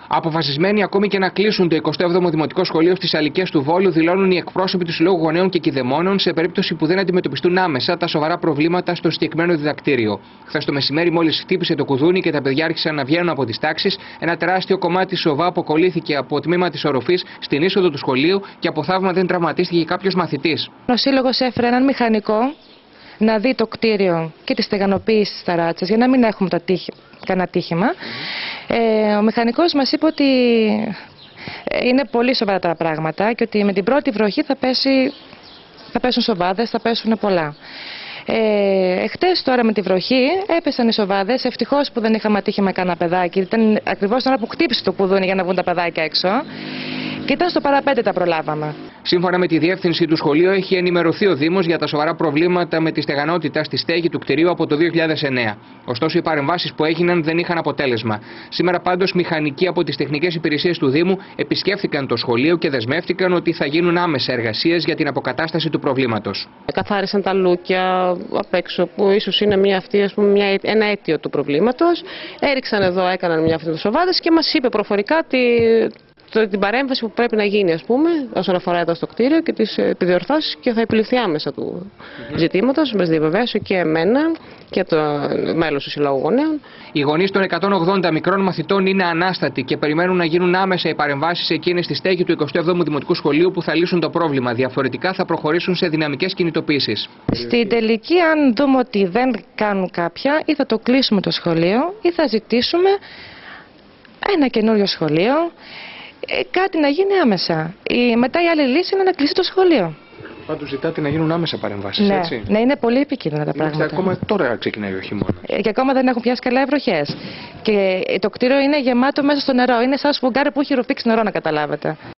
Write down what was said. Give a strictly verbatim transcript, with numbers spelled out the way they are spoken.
Αποφασισμένοι ακόμη και να κλείσουν το εικοστό έβδομο Δημοτικό Σχολείο στις Αλικές του Βόλου, δηλώνουν οι εκπρόσωποι του Συλλόγου Γονέων και Κηδεμόνων σε περίπτωση που δεν αντιμετωπιστούν άμεσα τα σοβαρά προβλήματα στο συγκεκριμένο διδακτήριο. Χθες το μεσημέρι, μόλις χτύπησε το κουδούνι και τα παιδιά άρχισαν να βγαίνουν από τις τάξεις, ένα τεράστιο κομμάτι σοβά αποκολλήθηκε από τμήμα της οροφής στην είσοδο του σχολείου και από θαύμα δεν τραυματίστηκε κάποιος μαθητής. Ο Σύλλογος έφερε έναν μηχανικό να δει το κτίριο και τη στεγανοποίηση της ταράτσας για να μην έχουμε το τύχη, κανένα τύχημα. Ε, ο μηχανικός μας είπε ότι είναι πολύ σοβαρά τα πράγματα και ότι με την πρώτη βροχή θα, πέσει, θα πέσουν σοβάδες, θα πέσουν πολλά. Ε, εχθές τώρα με τη βροχή έπεσαν οι σοβάδες, ευτυχώς που δεν είχαμε ατύχημα κανένα παιδάκι, ήταν ακριβώς τώρα που χτύπησε το κουδούνι για να βγουν τα παιδάκια έξω. Και ήταν στο παραπέντε τα προλάβαμε. Σύμφωνα με τη διεύθυνση του σχολείου, έχει ενημερωθεί ο Δήμος για τα σοβαρά προβλήματα με τη στεγανότητα στη στέγη του κτηρίου από το δύο χιλιάδες εννέα. Ωστόσο, οι παρεμβάσεις που έγιναν δεν είχαν αποτέλεσμα. Σήμερα, πάντως, μηχανικοί από τις τεχνικές υπηρεσίες του Δήμου επισκέφθηκαν το σχολείο και δεσμεύτηκαν ότι θα γίνουν άμεσα εργασίες για την αποκατάσταση του προβλήματος. Καθάρισαν τα λούκια απ' έξω, που ίσως είναι μια αυτή, ας πούμε, μια, ένα αίτιο του προβλήματος. Έριξαν εδώ, έκαναν μια αυτή σοβάδες και μας είπε προφορικά τη. την παρέμβαση που πρέπει να γίνει, ας πούμε, όσον αφορά εδώ στο κτίριο και τις επιδιορθώσεις, και θα επιληφθεί άμεσα του mm-hmm. ζητήματος. Μας διαβεβαίωσε και εμένα και το μέλος του Συλλόγου Γονέων. Οι γονείς των εκατόν ογδόντα μικρών μαθητών είναι ανάστατοι και περιμένουν να γίνουν άμεσα οι παρεμβάσεις εκείνες στη στέγη του εικοστού έβδομου Δημοτικού Σχολείου που θα λύσουν το πρόβλημα. Διαφορετικά θα προχωρήσουν σε δυναμικές κινητοποίησεις. Στην τελική, αν δούμε ότι δεν κάνουν κάποια, ή θα το κλείσουμε το σχολείο ή θα ζητήσουμε ένα καινούριο σχολείο. Κάτι να γίνει άμεσα. Η, μετά η άλλη λύση είναι να κλείσει το σχολείο. Πάντως ζητάτε να γίνουν άμεσα παρεμβάσεις, ναι, έτσι. Ναι, είναι πολύ επικίνδυνα τα πράγματα. Και ακόμα τώρα ξεκινάει ο χειμώνας. Και ακόμα δεν έχουν πιάσει καλά οι βροχές. Και το κτίριο είναι γεμάτο μέσα στο νερό. Είναι σαν σφουγγάρι που έχει ρουφήξει νερό, να καταλάβετε.